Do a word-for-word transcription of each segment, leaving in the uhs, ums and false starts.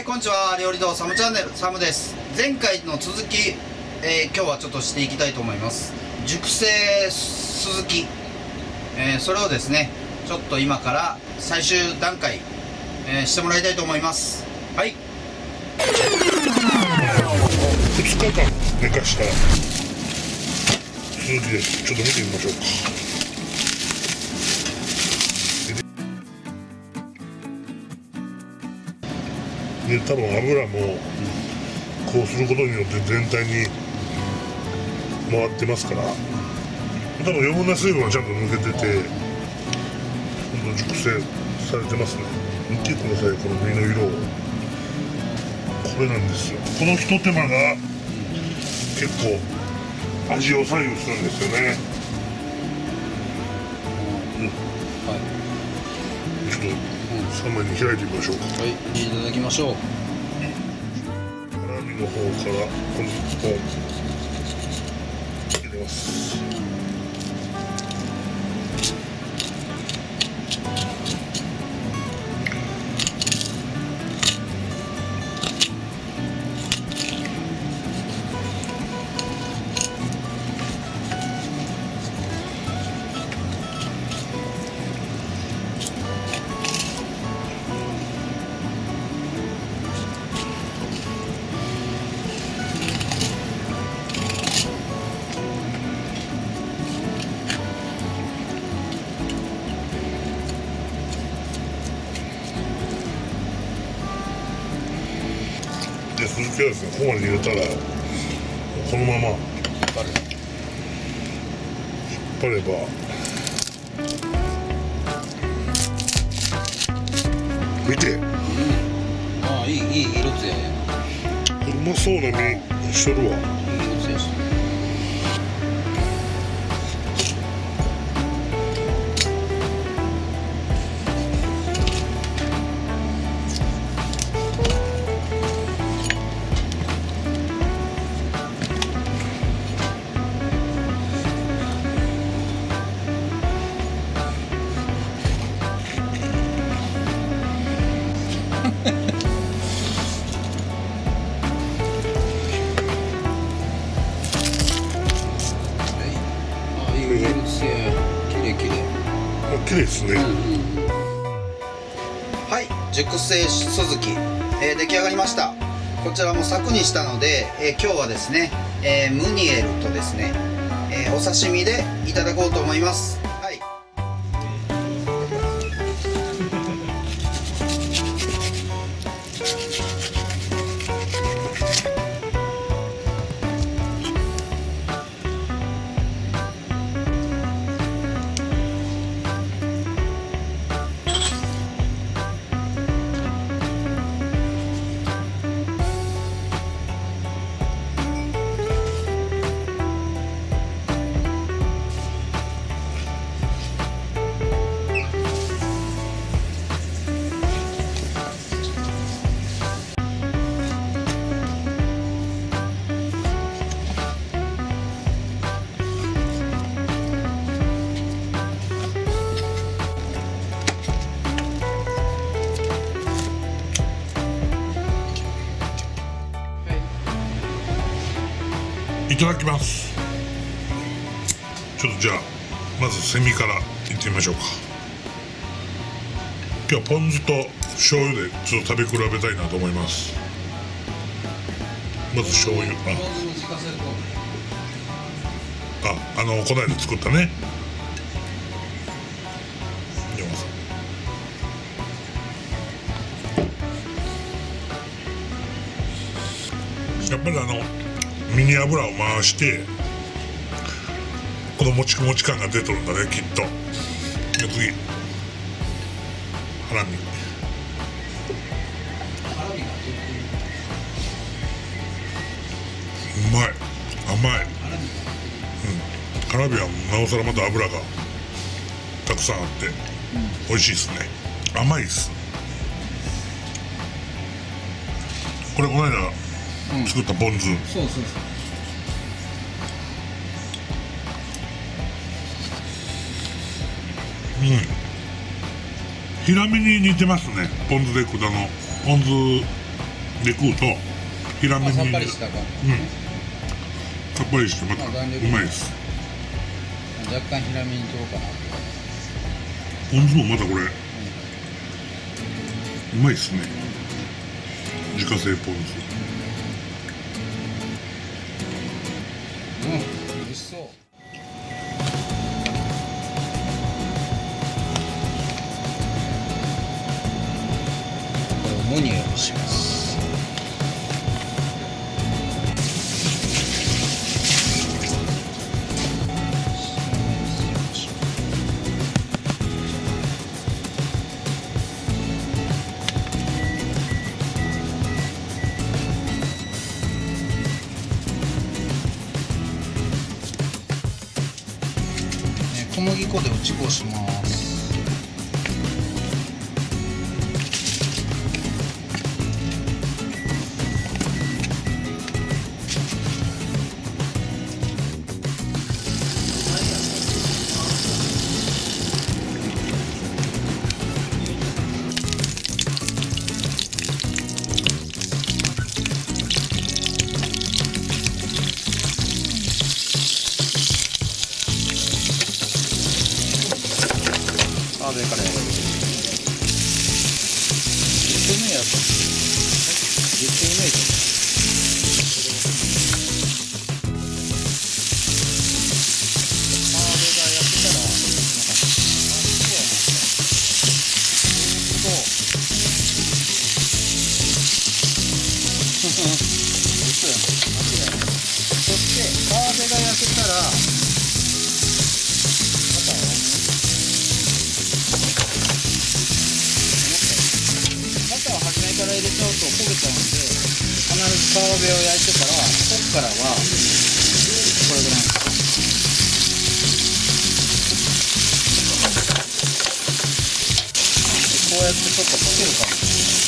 こんにちは。料理堂サムチャンネルサムです。前回の続き、えー、今日はちょっとしていきたいと思います。熟成スズキ、えー、それをですねちょっと今から最終段階、えー、してもらいたいと思います。はい、 ふつかかん寝かしたスズキです。ちょっと見てみましょうか。で多分油もこうすることによって全体に回ってますから、多分余分な水分はちゃんと抜けてて、ほんと熟成されてますね。見てください、この身の色。これなんですよ。このひと手間が結構味を左右するんですよね。うん、はい、ちょっとさんまいに開いてみましょうか。 はい、いただきましょう。 辛みの方からこのいっぽん入れます。で、スズキはですね、ここまで入れたらこのまま引っ張れば見て、うん、 ああ、いい、いい色つやね。 うまそうな身しとるわ。 色つやし。 綺麗ですね。うんうん、 はい、熟成スズキ、えー、出来上がりました。こちらも柵にしたので、えー、今日はですね、えー、ムニエルとですね、えー、お刺身でいただこうと思います。はい。 いただきます。ちょっとじゃあまずセミからいってみましょうか。今日はポン酢と醤油でちょっと食べ比べたいなと思います。まず醤油、ああ、あのこの間作ったね。やっぱりあの身に油を回してこのもちもち感が出とるんだね、きっと。で次ハラミ。うまい、甘い。うん、ハラミはなおさらまた油がたくさんあって美味しいですね。甘いです。これこの間作ったポン酢、うん、そうそうそう。うん、ヒラメに似てますね。ポン酢で果のポン酢で食うと平麺に、 さっぱりした感じ、 うん、さっぱりしてまたうまいです。 若干平麺に取ろうかな。 ポン酢もまたこれ、うん、うまいですね。自家製ポン酢。 うん、美味しそう。これをムニエルにします。小麦粉で打ち粉します。あ、上からやる。じゅっぷんめやった。じゅっぷんめやった。あ、上がやってたら、なんか、そうやな。そう。嘘やな。間違いない。そして、皮目が焼けたら、から入れちゃうと焦げちゃうんで、必ず皮目を焼いてから、ここからはこれぐらいこうやってちょっと溶けるかも。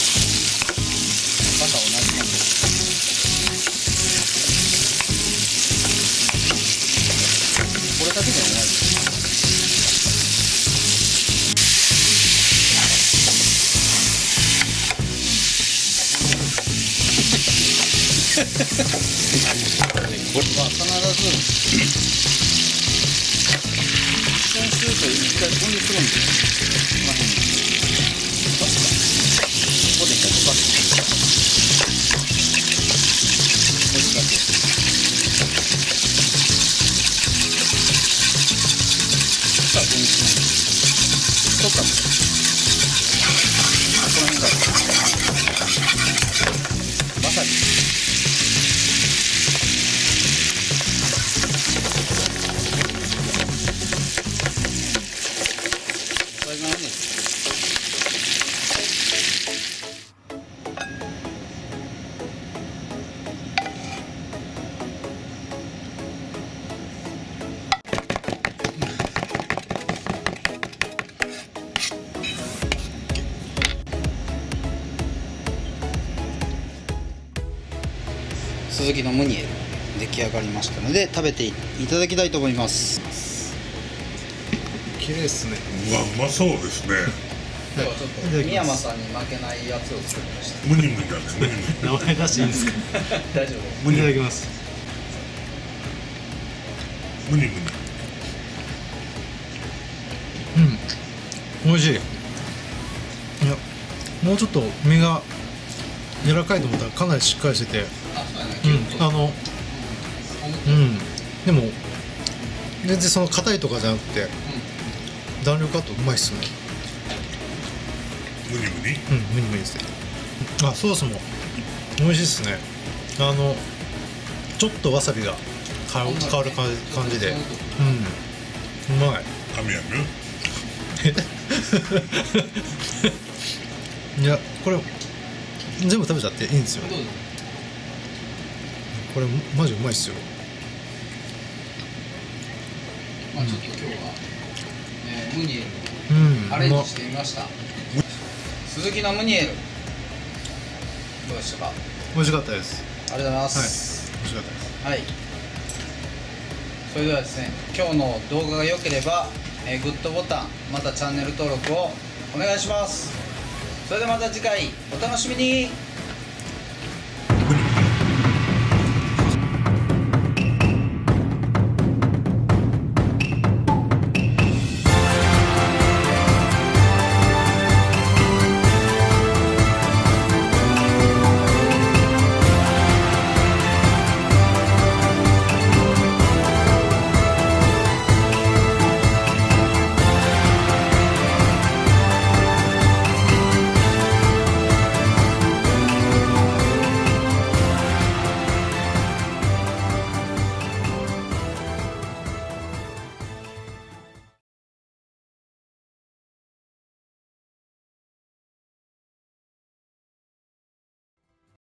バター同じ感じ。これだけじゃないです。これは必ず一緒にすると一回分離するんですよ。この辺にここで一回溶かす。これだけさあ分離します。取ったんですよ。この辺からわさび鈴木のムニエル出来上がりましたので食べていただきたいと思います。 綺麗ですね。 うわ、うまそうですね。 今日はちょっと三山さんに負けないやつを作りました。 ムニムニなんですね。 名前出していいんですか。 大丈夫。 ムニいただきます。 ムニムニ。 うん、美味しい。いや、もうちょっと身が柔らかいと思ったらかなりしっかりしてて、うん、あの、うん、でも全然その硬いとかじゃなくて、弾力あとうまいっすね。 ムニムニ？ うん、ムニムニですね。あ、ソースも美味しいっすね。あのちょっとわさびが香る香る感じで、うん、うまい。 アミアム？ いや、これ全部食べちゃっていいんですよ。これマジうまいっすよ。 まあちょっと今日は、えー、ムニエルうん、 アレンジしてみました。鈴木のムニエルどうでしたか？ 美味しかったです。 ありがとうございます。 はい、美味しかったです。 はい。それではですね、今日の動画が良ければ、えー、グッドボタンまたチャンネル登録をお願いします。それではまた次回お楽しみに。